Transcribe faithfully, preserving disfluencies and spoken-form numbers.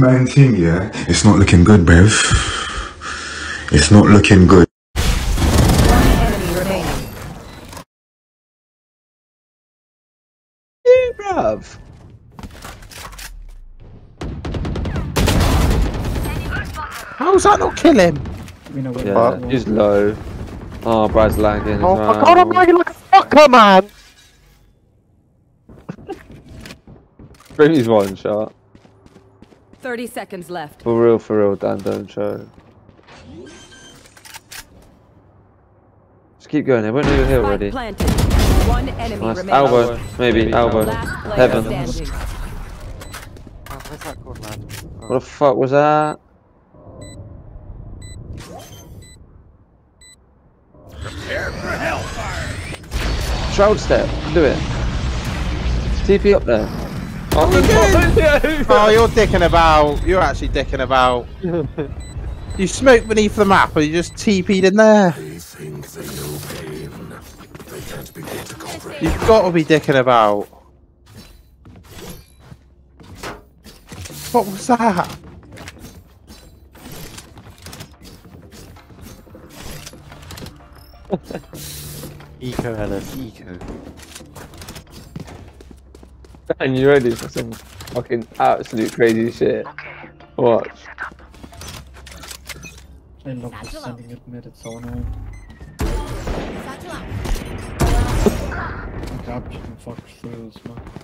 man thing, yeah? It's not looking good, brev. It's not looking good. One enemy remaining. Yeah, bruv. How's that not kill him? Yeah, he's low. Oh, Brad's lagging. Oh as my well. god, I'm lagging like a fucker, man! He's one shot. Thirty seconds left. For real, for real, Dan, don't show. Just keep going, they went over here already. Spike planted. One enemy Nice. remaining. Elbow, maybe, elbow. Last player Heaven. standing. Oh, where's that gone, man? What the fuck was that? Prepare for hellfire. Shroud step, do it. T P up there. Oh, Oh, you're dicking about. You're actually dicking about. You smoked beneath the map and you just T P'd in there. They think they know pain. They can't begin to comprehend. You've got to be dicking about. What was that? Eco, Ellis, eco. And you ready for some fucking absolute crazy shit? Watch. I love this sending it mid, it's so annoying. God, you can fuck through this, man.